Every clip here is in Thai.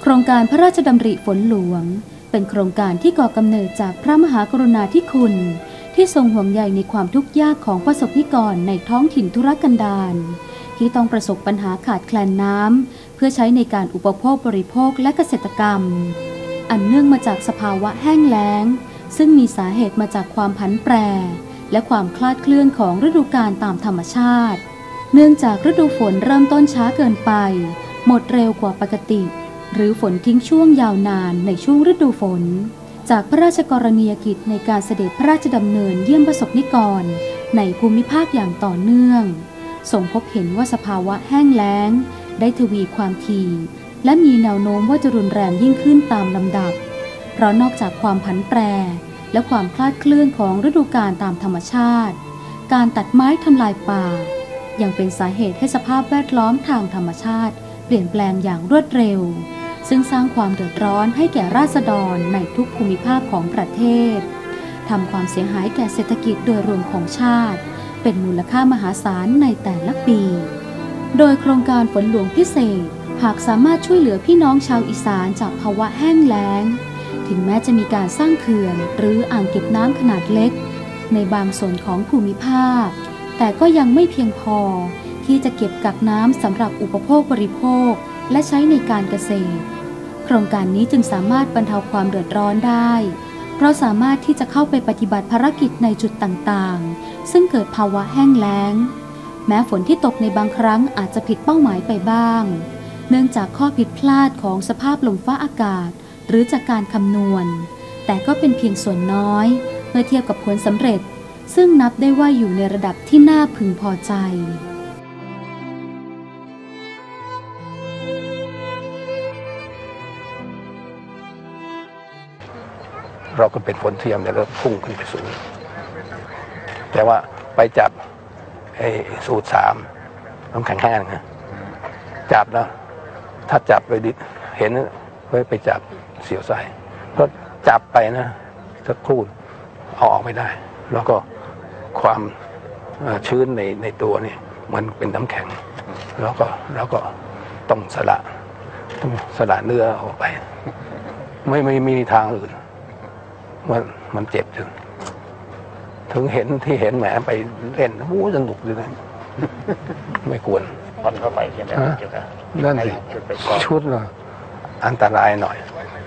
โครงการพระราชดำริฝนหลวงเป็นโครงการที่ก่อกำเนิดจากพระมหากรุณาธิคุณที่ทรงห่วงใยในความทุกข์ยากของประสบนิกรในท้องถิ่นทุรกันดารที่ต้องประสบปัญหาขาดแคลนน้ำเพื่อใช้ในการอุปโภคบริโภคและเกษตรกรรมอันเนื่องมาจากสภาวะแห้งแล้งซึ่งมีสาเหตุมาจากความผันแปรและความคลาดเคลื่อนของฤดูกาลตามธรรมชาติเนื่องจากฤดูฝนเริ่มต้นช้าเกินไปหมดเร็วกว่าปกติหรือฝนทิ้งช่วงยาวนานในช่วงฤดูฝนจากพระราชกรณียกิจในการเสด็จพระราชดำเนินเยี่ยมประสบนิกรในภูมิภาคอย่างต่อเนื่องส่งพบเห็นว่าสภาวะแห้งแล้งได้ทวีความถี่และมีแนวโน้มว่าจะรุนแรงยิ่งขึ้นตามลำดับเพราะนอกจากความผันแปรและความคลาดเคลื่อนของฤดูกาลตามธรรมชาติการตัดไม้ทำลายป่ายังเป็นสาเหตุให้สภาพแวดล้อมทางธรรมชาติเปลี่ยนแปลงอย่างรวดเร็วซึ่งสร้างความเดือดร้อนให้แก่ราษฎรในทุกภูมิภาคของประเทศทำความเสียหายแก่เศรษฐกิจโดยรวมของชาติเป็นมูลค่ามหาศาลในแต่ละปีโดยโครงการฝนหลวงพิเศษหากสามารถช่วยเหลือพี่น้องชาวอีสานจากภาวะแห้งแล้งถึงแม้จะมีการสร้างเขื่อนหรืออ่างเก็บน้ำขนาดเล็กในบางส่วนของภูมิภาคแต่ก็ยังไม่เพียงพอที่จะเก็บกักน้ำสำหรับอุปโภคบริโภคและใช้ในการเกษตรโครงการนี้จึงสามารถบรรเทาความเดือดร้อนได้เพราะสามารถที่จะเข้าไปปฏิบัติภารกิจในจุดต่างๆซึ่งเกิดภาวะแห้งแล้งแม้ฝนที่ตกในบางครั้งอาจจะผิดเป้าหมายไปบ้างเนื่องจากข้อผิดพลาดของสภาพลมฟ้าอากาศหรือจากการคำนวณแต่ก็เป็นเพียงส่วนน้อยเมื่อเทียบกับผลสำเร็จซึ่งนับได้ว่าอยู่ในระดับที่น่าพึงพอใจเราก็เป็นฝนเทียมเนี่ยเริ่มพุ่งขึ้นไปสูงแต่ว่าไปจับสูตร3น้ำแข็งแห้งนะจับแล้วถ้าจับไปดิเห็นไปจับเสียวไส้เพราะจับไปนะสักครู่เอาออกไม่ได้แล้วก็ความชื้นในตัวนี่มันเป็นน้ำแข็งแล้วก็ต้องสละเนื้อออกไปไม่มีทางอื่นมันเจ็บถึงเห็นที่เห็นแหมไปเล่นสนุกเลยนะไม่ควรพันเข้าไปใช่ไหมนั่นสิชุดละอันตรายหน่อย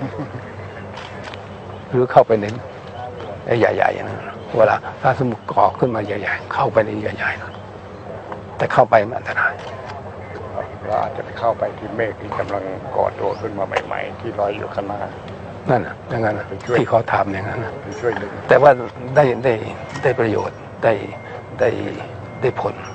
หรือเข้าไปในใหญ่ๆนะเวลาถ้าสมุกก่อขึ้นมาใหญ่ๆเข้าไปในใหญ่ๆนะแต่เข้าไปมันอันตรายเราอาจจะไปเข้าไปที่เมฆที่กำลังก่อตัวขึ้นมาใหม่ๆที่ลอยอยู่ข้างหน้านั่นน่ะอย่างนั้นที่เขาทำอย่างนั้นช่วยดึงแต่ว่าได้ประโยชน์ได้ผล